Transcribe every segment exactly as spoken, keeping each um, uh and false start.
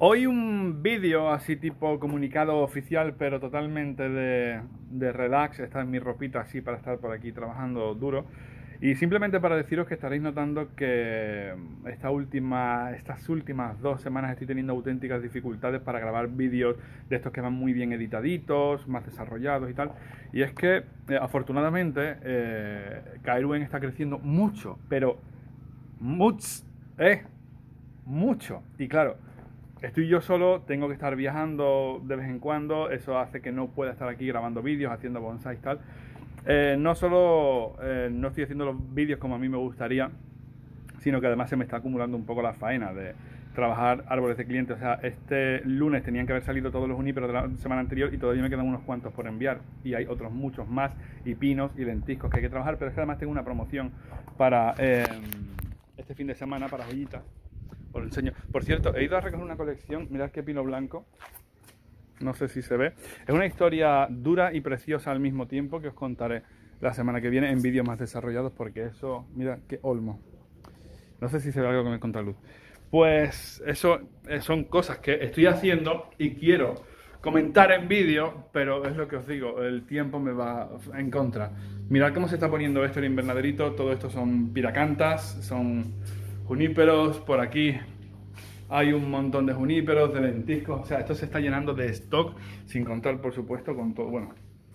Hoy un vídeo así tipo comunicado oficial, pero totalmente de, de relax. Esta es mi ropita así para estar por aquí trabajando duro. Y simplemente para deciros que estaréis notando que esta última, estas últimas dos semanas estoy teniendo auténticas dificultades para grabar vídeos de estos que van muy bien editaditos, más desarrollados y tal. Y es que eh, afortunadamente eh, Kairuen está creciendo mucho, pero mucho, eh, mucho. Y claro, estoy yo solo, tengo que estar viajando de vez en cuando, eso hace que no pueda estar aquí grabando vídeos, haciendo bonsai y tal. Eh, no solo eh, no estoy haciendo los vídeos como a mí me gustaría, sino que además se me está acumulando un poco la faena de trabajar árboles de clientes. O sea, este lunes tenían que haber salido todos los juníperos de la semana anterior y todavía me quedan unos cuantos por enviar. Y hay otros muchos más, y pinos y lentiscos que hay que trabajar, pero es que además tengo una promoción para eh, este fin de semana para joyitas. Os lo enseño. Por cierto, he ido a recoger una colección, mirad qué pino blanco. No sé si se ve. Es una historia dura y preciosa al mismo tiempo que os contaré la semana que viene en vídeos más desarrollados, porque eso, mira qué olmo. No sé si se ve algo con el contraluz. Pues eso son cosas que estoy haciendo y quiero comentar en vídeo, pero es lo que os digo, el tiempo me va en contra. Mirad cómo se está poniendo esto el invernaderito. Todo esto son piracantas, son juníperos. Por aquí hay un montón de juníperos, de lentiscos. O sea, esto se está llenando de stock, sin contar, por supuesto, con todo. Bueno,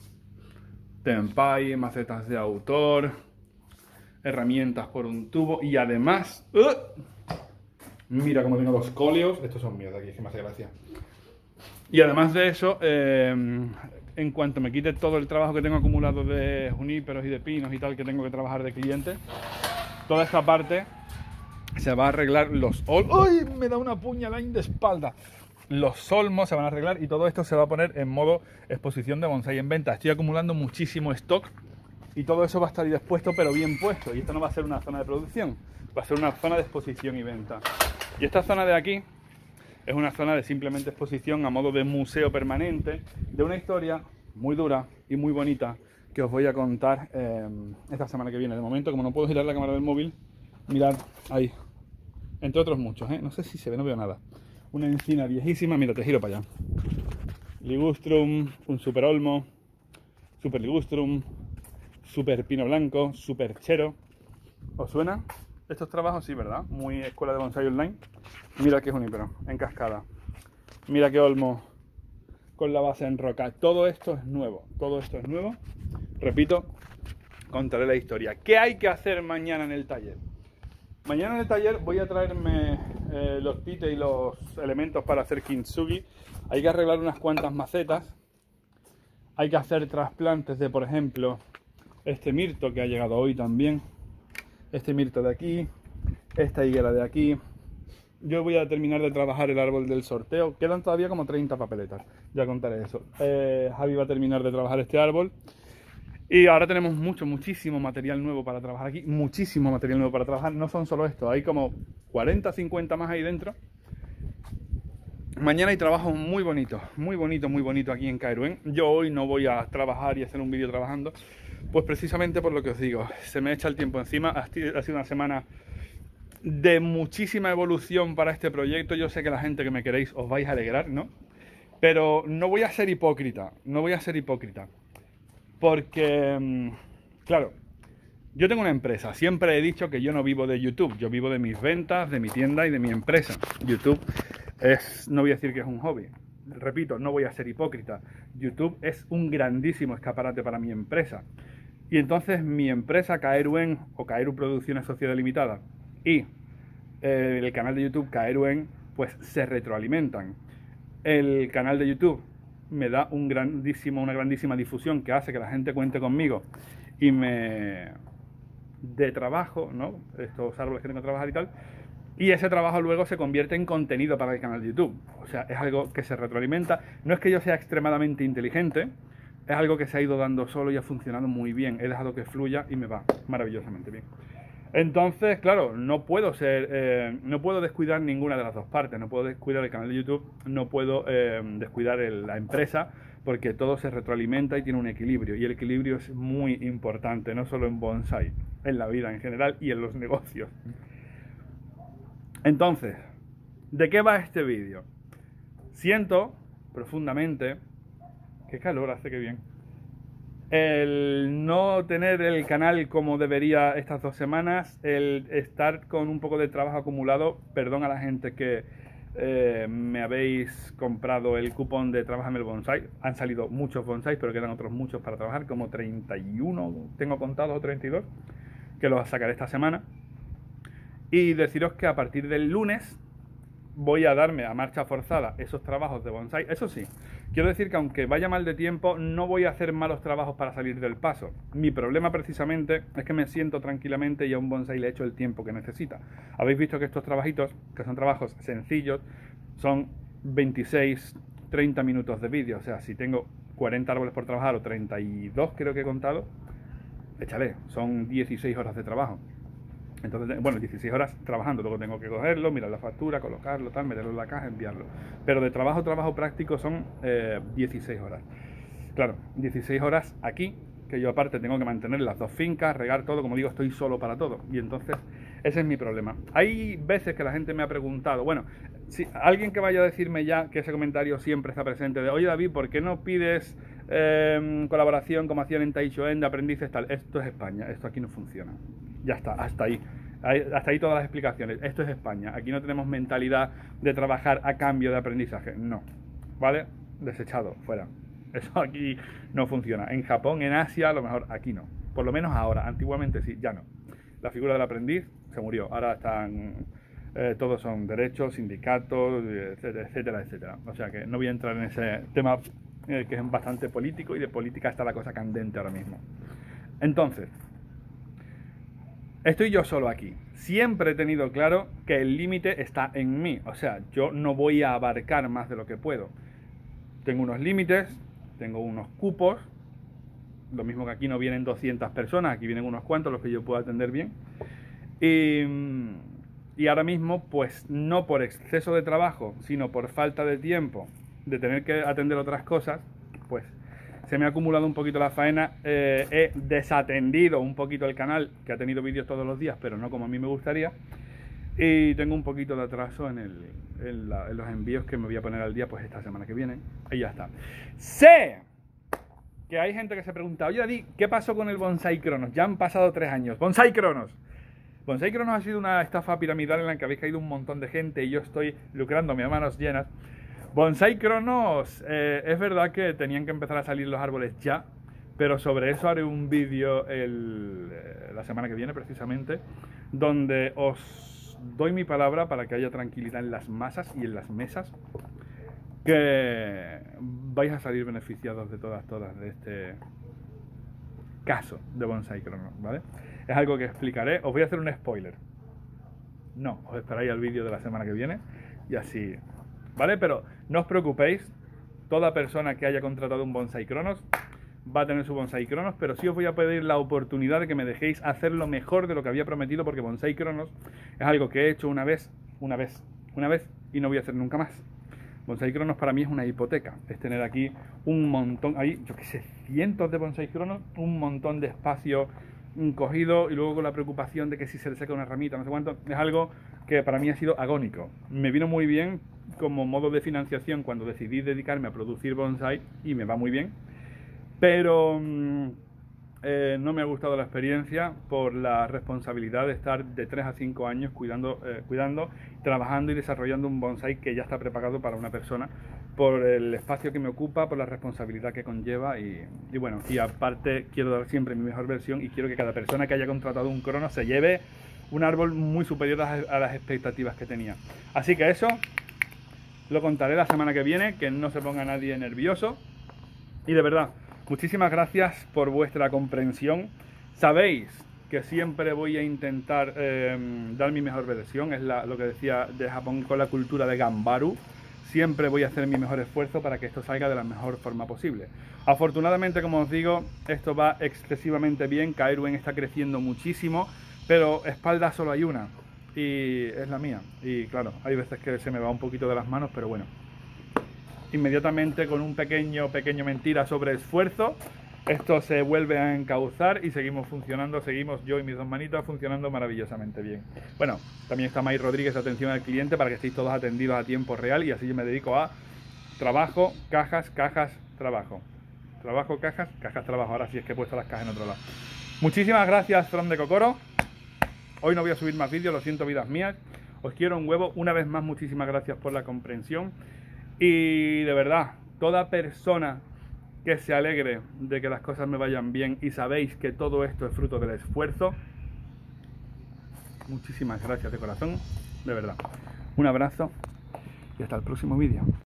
tenpai, macetas de autor, herramientas por un tubo. Y además, ¡uh! Mira cómo tengo los cóleos. Estos son míos de aquí, es que me hace gracia. Y además de eso, eh, en cuanto me quite todo el trabajo que tengo acumulado de juníperos y de pinos y tal, que tengo que trabajar de clientes, toda esta parte se va a arreglar. Los olmos. ¡Ay! Me da una puñalada de espalda. Los olmos se van a arreglar y todo esto se va a poner en modo exposición de bonsai en venta. Estoy acumulando muchísimo stock y todo eso va a estar dispuesto, pero bien puesto. Y esto no va a ser una zona de producción, va a ser una zona de exposición y venta. Y esta zona de aquí es una zona de simplemente exposición a modo de museo permanente de una historia muy dura y muy bonita que os voy a contar eh, esta semana que viene. De momento, como no puedo girar la cámara del móvil, mirad ahí. Entre otros muchos, ¿eh? No sé si se ve, no veo nada. Una encina viejísima, mira, te giro para allá. Ligustrum, un super olmo, super ligustrum, super pino blanco, super chero. ¿Os suena? Estos trabajos sí, ¿verdad? Muy escuela de bonsai online. Mira qué junípero, en cascada. Mira qué olmo con la base en roca. Todo esto es nuevo, todo esto es nuevo. Repito, contaré la historia. ¿Qué hay que hacer mañana en el taller? Mañana en el taller voy a traerme eh, los tites y los elementos para hacer kintsugi. Hay que arreglar unas cuantas macetas. Hay que hacer trasplantes de, por ejemplo, este mirto que ha llegado hoy también. Este mirto de aquí, esta higuera de aquí. Yo voy a terminar de trabajar el árbol del sorteo. Quedan todavía como treinta papeletas. Ya contaré eso. Eh, Javi va a terminar de trabajar este árbol. Y ahora tenemos mucho, muchísimo material nuevo para trabajar aquí. Muchísimo material nuevo para trabajar. No son solo esto, hay como cuarenta, cincuenta más ahí dentro. Mañana hay trabajo muy bonito, muy bonito, muy bonito aquí en Kairuen. Yo hoy no voy a trabajar y hacer un vídeo trabajando, pues precisamente por lo que os digo. Se me echa el tiempo encima. Ha sido una semana de muchísima evolución para este proyecto. Yo sé que la gente que me queréis os vais a alegrar, ¿no? Pero no voy a ser hipócrita, no voy a ser hipócrita. Porque, claro, yo tengo una empresa. Siempre he dicho que yo no vivo de YouTube. Yo vivo de mis ventas, de mi tienda y de mi empresa. YouTube es, no voy a decir que es un hobby. Repito, no voy a ser hipócrita. YouTube es un grandísimo escaparate para mi empresa. Y entonces mi empresa, Kairuen o Kaeru Producciones Sociedad Limitada, y eh, el canal de YouTube Kairuen, pues se retroalimentan. El canal de YouTube me da un grandísimo, una grandísima difusión que hace que la gente cuente conmigo y me dé trabajo, ¿no? Estos árboles que tengo que trabajar y tal. Y ese trabajo luego se convierte en contenido para el canal de YouTube. O sea, es algo que se retroalimenta. No es que yo sea extremadamente inteligente, es algo que se ha ido dando solo y ha funcionado muy bien. He dejado que fluya y me va maravillosamente bien. Entonces, claro, no puedo ser, eh, no puedo descuidar ninguna de las dos partes. No puedo descuidar el canal de YouTube, no puedo eh, descuidar el, la empresa, porque todo se retroalimenta y tiene un equilibrio. Y el equilibrio es muy importante, no solo en bonsai, en la vida en general y en los negocios. Entonces, ¿de qué va este vídeo? siento profundamente, qué calor hace, que bien, el no tener el canal como debería estas dos semanas, el estar con un poco de trabajo acumulado. Perdón a la gente que eh, me habéis comprado el cupón de Trabajame el Bonsai. Han salido muchos bonsais, pero quedan otros muchos para trabajar, como treinta y uno tengo contados, o treinta y dos, que los sacaré esta semana. Y deciros que a partir del lunes voy a darme a marcha forzada esos trabajos de bonsai. Eso sí, quiero decir que aunque vaya mal de tiempo, no voy a hacer malos trabajos para salir del paso. Mi problema precisamente es que me siento tranquilamente y a un bonsai le echo el tiempo que necesita. Habéis visto que estos trabajitos, que son trabajos sencillos, son veintiséis, treinta minutos de vídeo. O sea, si tengo cuarenta árboles por trabajar, o treinta y dos creo que he contado, échale, son dieciséis horas de trabajo. Entonces, bueno, dieciséis horas trabajando, luego tengo que cogerlo, mirar la factura, colocarlo, tal, meterlo en la caja, enviarlo. Pero de trabajo, trabajo práctico son eh, dieciséis horas. Claro, dieciséis horas aquí, que yo aparte tengo que mantener las dos fincas, regar todo, como digo, estoy solo para todo. Y entonces, ese es mi problema. Hay veces que la gente me ha preguntado, bueno, si alguien que vaya a decirme ya, que ese comentario siempre está presente, de, oye David, ¿por qué no pides eh, colaboración como hacían en Taichoen de aprendices tal? Esto es España, esto aquí no funciona. Ya está, hasta ahí. Hasta ahí todas las explicaciones. Esto es España. Aquí no tenemos mentalidad de trabajar a cambio de aprendizaje. No. ¿Vale? Desechado. Fuera. Eso aquí no funciona. En Japón, en Asia, a lo mejor aquí no. Por lo menos ahora. Antiguamente sí, ya no. La figura del aprendiz se murió. Ahora están... Eh, todos son derechos, sindicatos, etcétera, etcétera, etcétera. O sea que no voy a entrar en ese tema eh, que es bastante político, y de política está la cosa candente ahora mismo. Entonces... estoy yo solo aquí. Siempre he tenido claro que el límite está en mí. O sea, yo no voy a abarcar más de lo que puedo. Tengo unos límites, tengo unos cupos. Lo mismo que aquí no vienen doscientas personas, aquí vienen unos cuantos, los que yo puedo atender bien. Y, y ahora mismo, pues no por exceso de trabajo, sino por falta de tiempo, de tener que atender otras cosas, pues... se me ha acumulado un poquito la faena, eh, he desatendido un poquito el canal, que ha tenido vídeos todos los días, pero no como a mí me gustaría, y tengo un poquito de atraso en, el, en, la, en los envíos que me voy a poner al día pues esta semana que viene, y ya está. Sé que hay gente que se pregunta, oye David, ¿qué pasó con el Bonsai Cronos? Ya han pasado tres años. Bonsai Cronos. Bonsai Cronos ha sido una estafa piramidal en la que habéis caído un montón de gente y yo estoy lucrándome a manos llenas. Bonsai Cronos, eh, es verdad que tenían que empezar a salir los árboles ya, pero sobre eso haré un vídeo el, eh, la semana que viene precisamente, donde os doy mi palabra para que haya tranquilidad en las masas y en las mesas, que vais a salir beneficiados de todas, todas de este caso de Bonsai Cronos, ¿vale? Es algo que explicaré, os voy a hacer un spoiler. No, os esperáis al vídeo de la semana que viene y así... ¿vale? Pero no os preocupéis, toda persona que haya contratado un Bonsai Cronos va a tener su Bonsai Cronos, pero sí os voy a pedir la oportunidad de que me dejéis hacerlo mejor de lo que había prometido, porque Bonsai Cronos es algo que he hecho una vez, una vez, una vez y no voy a hacer nunca más. Bonsai Cronos para mí es una hipoteca, es tener aquí un montón, hay, yo qué sé, cientos de Bonsai Cronos, un montón de espacio cogido y luego con la preocupación de que si se le seca una ramita, no sé cuánto, es algo que para mí ha sido agónico. Me vino muy bien como modo de financiación cuando decidí dedicarme a producir bonsai y me va muy bien, pero eh, no me ha gustado la experiencia por la responsabilidad de estar de tres a cinco años cuidando, eh, cuidando, trabajando y desarrollando un bonsai que ya está preparado para una persona, por el espacio que me ocupa, por la responsabilidad que conlleva y, y bueno, y aparte quiero dar siempre mi mejor versión y quiero que cada persona que haya contratado un crono se lleve un árbol muy superior a, a las expectativas que tenía. Así que eso lo contaré la semana que viene, que no se ponga nadie nervioso. Y de verdad, muchísimas gracias por vuestra comprensión. Sabéis que siempre voy a intentar eh, dar mi mejor versión, es la, lo que decía de Japón con la cultura de Gambaru. Siempre voy a hacer mi mejor esfuerzo para que esto salga de la mejor forma posible. Afortunadamente, como os digo, esto va excesivamente bien. Kairuen está creciendo muchísimo, pero espalda solo hay una y es la mía. Y claro, hay veces que se me va un poquito de las manos, pero bueno. Inmediatamente con un pequeño, pequeño mentira sobre esfuerzo, esto se vuelve a encauzar y seguimos funcionando, seguimos yo y mis dos manitas funcionando maravillosamente bien. Bueno, también está May Rodríguez de atención al cliente para que estéis todos atendidos a tiempo real y así yo me dedico a trabajo, cajas, cajas, trabajo. Trabajo, cajas, cajas, trabajo. Ahora sí es que he puesto las cajas en otro lado. Muchísimas gracias, From de Kokoro. Hoy no voy a subir más vídeos, lo siento, vidas mías. Os quiero un huevo. Una vez más, muchísimas gracias por la comprensión. Y de verdad, toda persona que se alegre de que las cosas me vayan bien y sabéis que todo esto es fruto del esfuerzo, muchísimas gracias de corazón, de verdad. Un abrazo y hasta el próximo vídeo.